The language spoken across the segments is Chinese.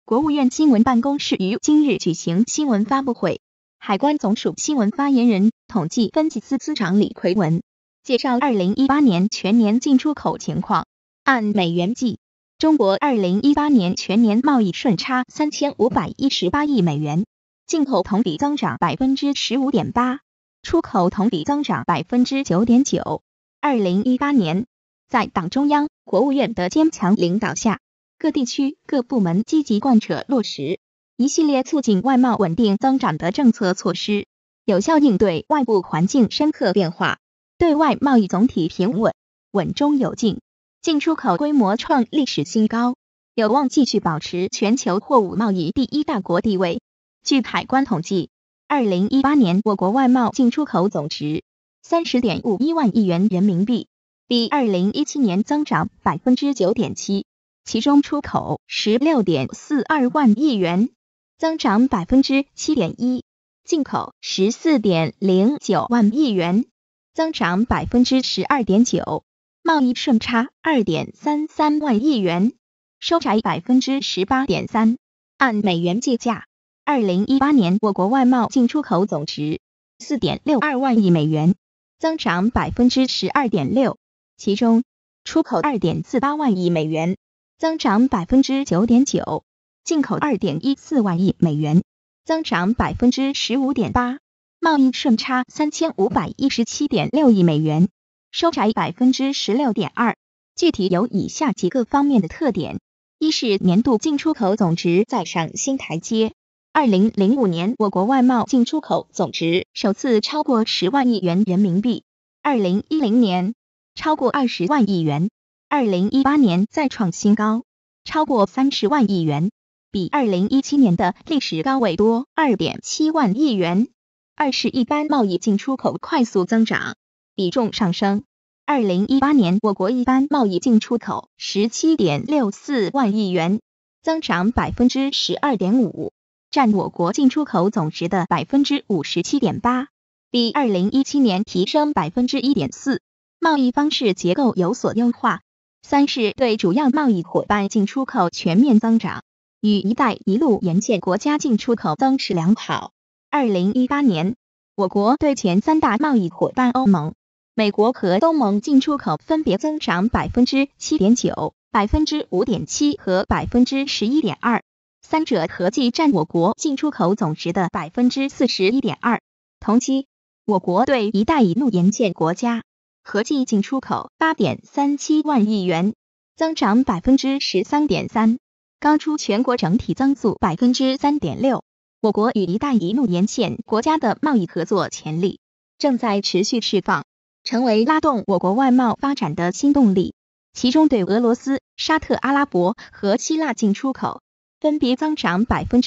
国务院新闻办公室于今日举行新闻发布会，海关总署新闻发言人、统计分析司司长李奎文介绍2018年全年进出口情况。按美元计，中国2018年全年贸易顺差3518亿美元，进口同比增长 15.8%， 出口同比增长 9.9%。2018年，在党中央、国务院的坚强领导下，各地区各部门积极贯彻落实一系列促进外贸稳定增长的政策措施，有效应对外部环境深刻变化，对外贸易总体平稳，稳中有进，进出口规模创历史新高，有望继续保持全球货物贸易第一大国地位。据海关统计，2018年我国外贸进出口总值 30.51万亿元人民币，比2017年增长 9.7%， 其中出口 16.42万亿元，增长 7.1%， 进口 14.09万亿元，增长 12.9%， 贸易顺差 2.33万亿元，收窄 18.3%。按美元计价，2018年我国外贸进出口总值 4.62万亿美元，增长 12.6%， 其中出口 2.48万亿美元，增长 9.9%， 进口 2.14万亿美元，增长 15.8%， 贸易顺差 3517.6亿美元，收窄 16.2%。 具体有以下几个方面的特点：一是年度进出口总值再上新台阶。2005年我国外贸进出口总值首次超过10万亿元人民币，2010年超过20万亿元，2018年再创新高，超过30万亿元，比2017年的历史高位多 2.7万亿元。二是一般贸易进出口快速增长，比重上升。2018年我国一般贸易进出口 17.64万亿元，增长 12.5%， 占我国进出口总值的 57.8%， 比2017年提升 1.4%， 贸易方式结构有所优化。三是对主要贸易伙伴进出口全面增长，与“一带一路”沿线国家进出口增势良好。2018年，我国对前三大贸易伙伴欧盟、美国和东盟进出口分别增长 7.9%、5.7% 和 11.2%， 三者合计占我国进出口总值的 41.2%。同期，我国对“一带一路”沿线国家合计进出口 8.37万亿元，增长 13.3%， 高出全国整体增速 3.6%。我国与“一带一路”沿线国家的贸易合作潜力正在持续释放，成为拉动我国外贸发展的新动力。其中对俄罗斯、沙特阿拉伯和希腊进出口分别增长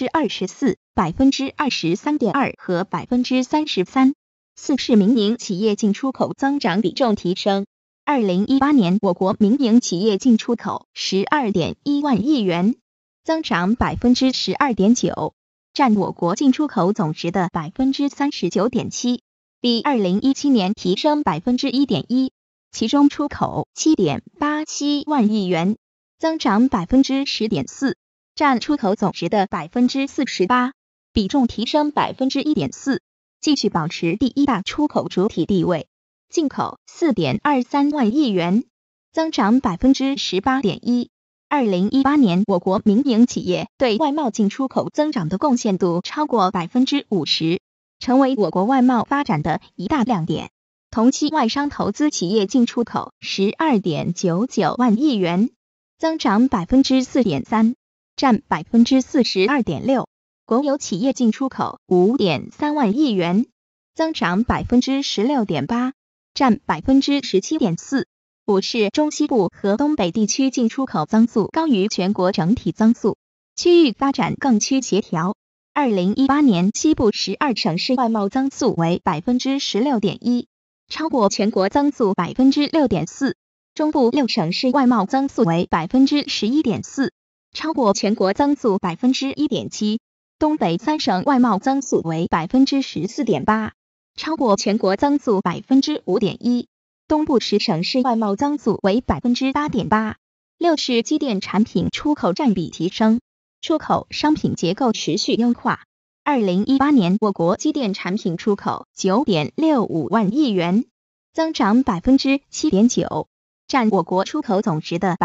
24%、23.2% 和 33%。四是民营企业进出口增长比重提升。2018年我国民营企业进出口 12.1万亿元，增长 12.9%， 占我国进出口总值的 39.7%， 比2017年提升 1.1%。其中出口 7.87万亿元，增长 10.4%， 占出口总值的 48%， 比重提升 1.4%， 继续保持第一大出口主体地位。进口 4.23万亿元，增长 18.1%。2018年我国民营企业对外贸进出口增长的贡献度超过 50%， 成为我国外贸发展的一大亮点。同期外商投资企业进出口 12.99万亿元，增长 4.3%， 占 42.6%。国有企业进出口 5.3万亿元，增长 16.8%， 占 17.4%。五是中西部和东北地区进出口增速高于全国整体增速，区域发展更趋协调。2018年西部12省市外贸增速为 16.1%， 超过全国增速 6.4%， 中部6省市外贸增速为 11.4%， 超过全国增速 1.7%， 东北3省外贸增速为 14.8%， 超过全国增速 5.1%，东部10省市外贸增速为 8.8%。六是机电产品出口占比提升。 出口商品结构持续优化。2018年，我国机电产品出口 9.65 万亿元，增长 7.9%， 占我国出口总值的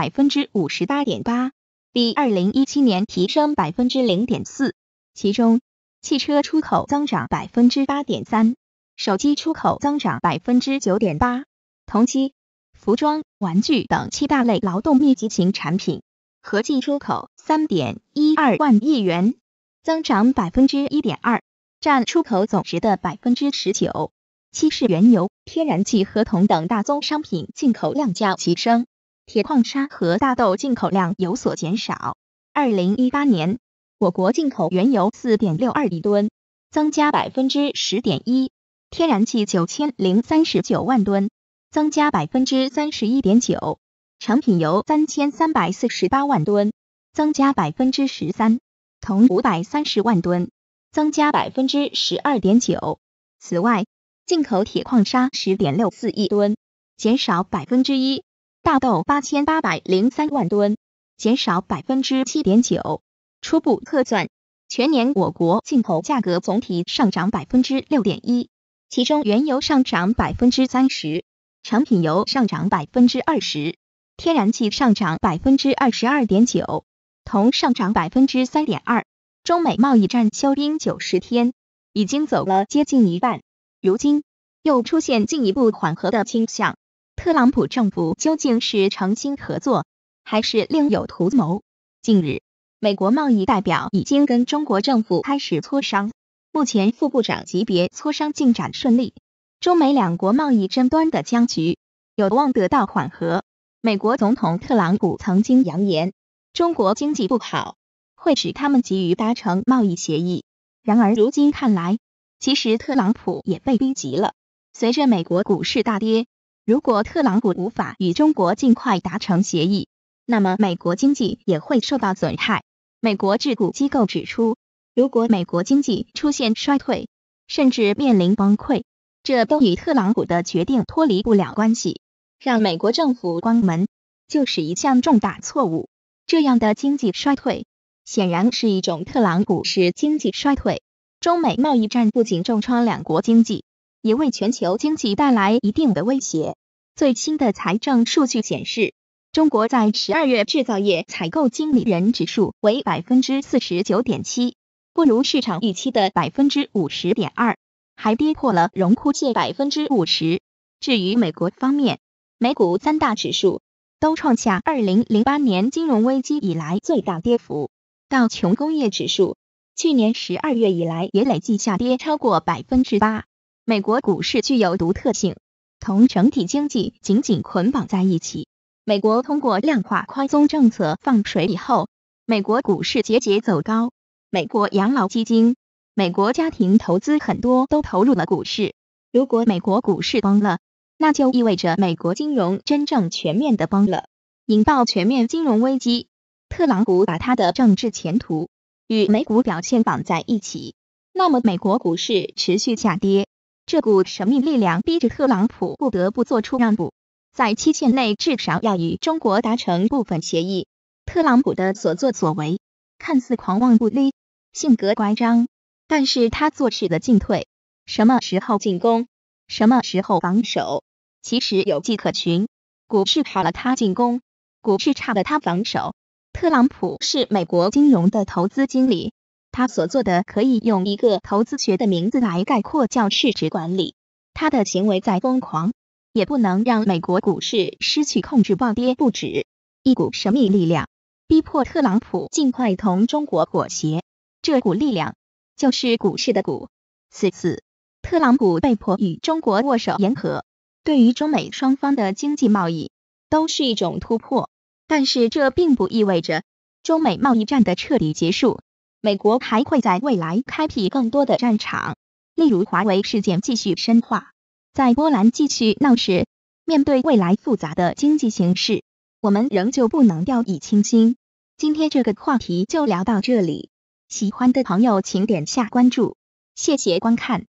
58.8%， 比2017年提升 0.4%。其中，汽车出口增长 8.3%， 手机出口增长 9.8%。同期，服装、玩具等7大类劳动密集型产品合计出口 3.12 万亿元，增长 1.2%， 占出口总值的 19%。稀释原油、天然气和铜等大宗商品进口量较齐升，铁矿砂和大豆进口量有所减少。2018年，我国进口原油 4.62 亿吨，增加 10.1%， 天然气9039万吨，增加 31.9%， 成品油3348万吨，增加 13%， 铜530万吨，增加 12.9%。此外，进口铁矿砂 10.64 亿吨，减少 1%， 大豆8803万吨，减少 7.9%。初步测算，全年我国进口价格总体上涨 6.1%， 其中原油上涨 30%， 成品油上涨 20%， 天然气上涨 22.9%， 铜上涨 3.2%。中美贸易战休兵90天，已经走了接近一半，如今又出现进一步缓和的倾向。特朗普政府究竟是诚心合作，还是另有图谋？近日，美国贸易代表已经跟中国政府开始磋商，目前副部长级别磋商进展顺利，中美两国贸易争端的僵局有望得到缓和。美国总统特朗普曾经扬言，中国经济不好，会使他们急于达成贸易协议。然而如今看来，其实特朗普也被逼急了。随着美国股市大跌，如果特朗普无法与中国尽快达成协议，那么美国经济也会受到损害。美国智库机构指出，如果美国经济出现衰退，甚至面临崩溃，这都与特朗普的决定脱离不了关系。让美国政府关门，就是一项重大错误。这样的经济衰退，显然是一种特朗普式经济衰退。中美贸易战不仅重创两国经济，也为全球经济带来一定的威胁。最新的财政数据显示，中国在12月制造业采购经理人指数为 49.7%， 不如市场预期的 50.2%， 还跌破了荣枯线 50%。至于美国方面，美股三大指数都创下2008年金融危机以来最大跌幅，道琼工业指数去年12月以来也累计下跌超过 8%。 美国股市具有独特性，同整体经济紧紧捆绑在一起。美国通过量化宽松政策放水以后，美国股市节节走高。美国养老基金、美国家庭投资很多都投入了股市。如果美国股市崩了，那就意味着美国金融真正全面的崩了，引爆全面金融危机。特朗普把他的政治前途与美股表现绑在一起，那么美国股市持续下跌，这股神秘力量逼着特朗普不得不做出让步，在期限内至少要与中国达成部分协议。特朗普的所作所为看似狂妄不羁，性格乖张，但是他做事的进退，什么时候进攻，什么时候防守，其实有迹可循。股市好了他进攻，股市差了他防守。特朗普是美国金融的投资经理，他所做的可以用一个投资学的名字来概括，叫市值管理。他的行为再疯狂，也不能让美国股市失去控制，暴跌不止。一股神秘力量逼迫特朗普尽快同中国妥协，这股力量就是股市的股。此次特朗普被迫与中国握手言和，对于中美双方的经济贸易都是一种突破，但是这并不意味着中美贸易战的彻底结束。美国还会在未来开辟更多的战场，例如华为事件继续深化，在波兰继续闹事。面对未来复杂的经济形势，我们仍旧不能掉以轻心。今天这个话题就聊到这里，喜欢的朋友请点下关注，谢谢观看。